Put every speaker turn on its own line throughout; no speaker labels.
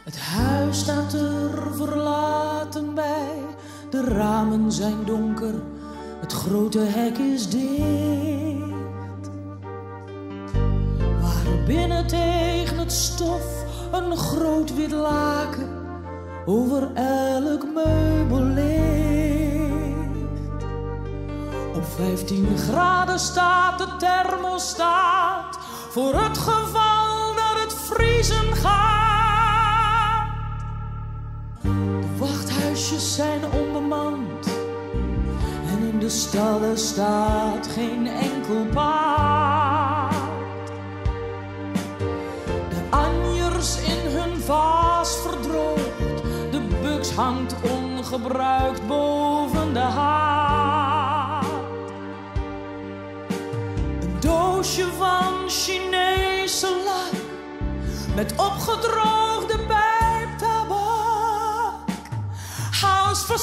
Het huis staat er verlaten bij, de ramen zijn donker, het grote hek is dicht. Waar binnen tegen het stof een groot wit laken over elk meubel ligt. Op 15 graden staat de thermostaat voor het geval dat het vriezen gaat. De wachthuisjes zijn onbemand en in de stallen staat geen enkel paard. De anjers in hun vaas verdroogd, de buks hangt ongebruikt boven de haard. Een doosje van Chinese lak met opgedroogde pijptabak. House for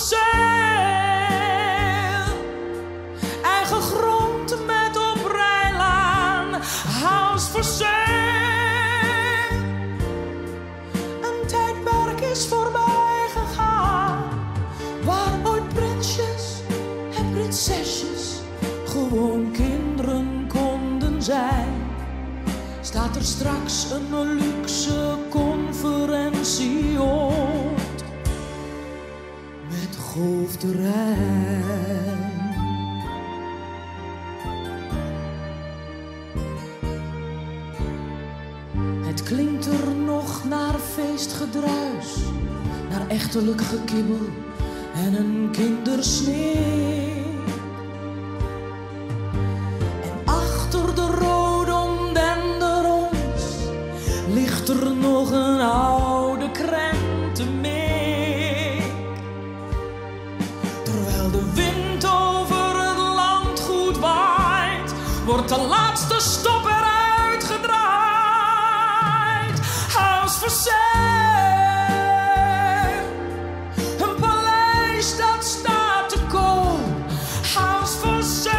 sale, eigen grond met op rijlaan. House for sale, een tijdperk is voorbij gegaan, waar ooit prinsjes en prinsesjes gewoon kinderen konden zijn. Staat er straks een luxe conferentieoord met golfterrein. Het klinkt er nog naar feestgedruis, naar echtelijk gekibbel en een kindersneeuw. En achter de rhododendrons ligt er nog een oude krentenmeek. Terwijl de wind over het landgoed waait, wordt de laatste stop eruit gedraaid. House for sale, een paleis dat staat te koop. House for sale,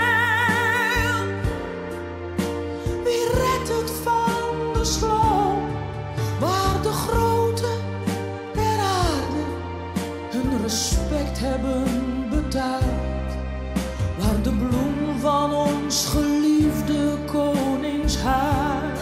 wie redt het van de sloop, waar de groten der aarde hun respect hebben betuigd, waar de bloem van ons geliefde koningshuis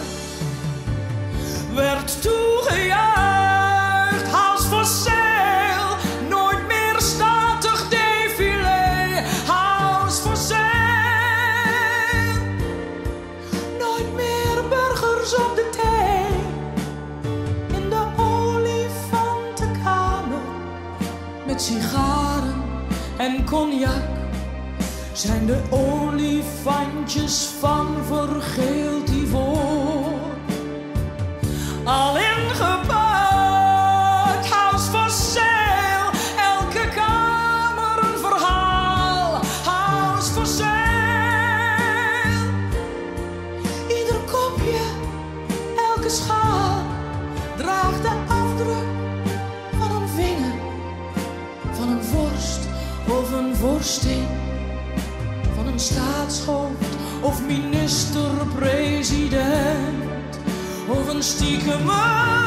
werd toegejuicht. House for sale, nooit meer statig défilé. House for sale, nooit meer burgers op de thee. In de olifantenkamer met sigaren en cognac zijn de olifantjes van vergeeld ivoor al ingepakt. House for sale, elke kamer een verhaal. House for sale, ieder kopje, elke schaal draagt de afdruk van een vinger, van een vorst of een vorstin, van een staatshoofd of minister-president, of een stiekeme